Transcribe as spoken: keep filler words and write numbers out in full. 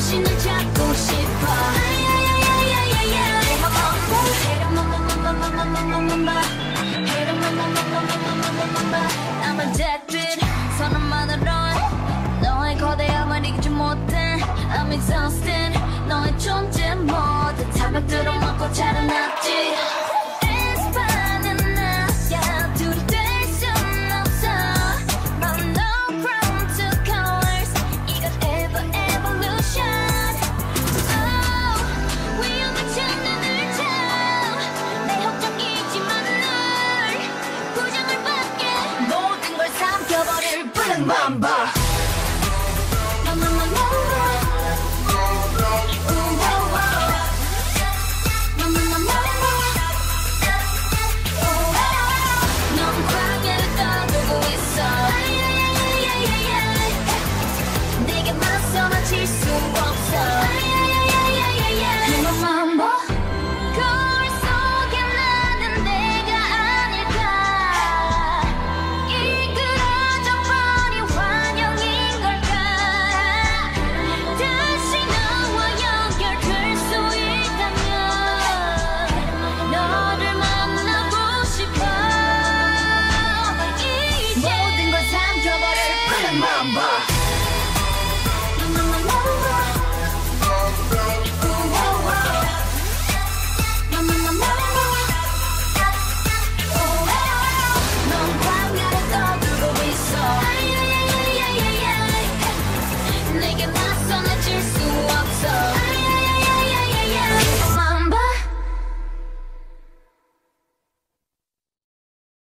다시 널 잡고 싶어. I'm addicted 사람만으론 너의 거대함을 이기지 못해. I'm exhausted 너의 존재 모두 타박들어 먹고 자라났지. Mamba. 넌 광야를 떠들고 있어. 내게 맞서 맞힐 수 없어. Mamba. 거울 속에 나는 내가 아닐까. 이끌어줘 버린 환영인 걸까. 다시 너와 연결될 수 있다면 너를 만나고 싶어. 이제 모든 걸 삼켜버릴 Mamba.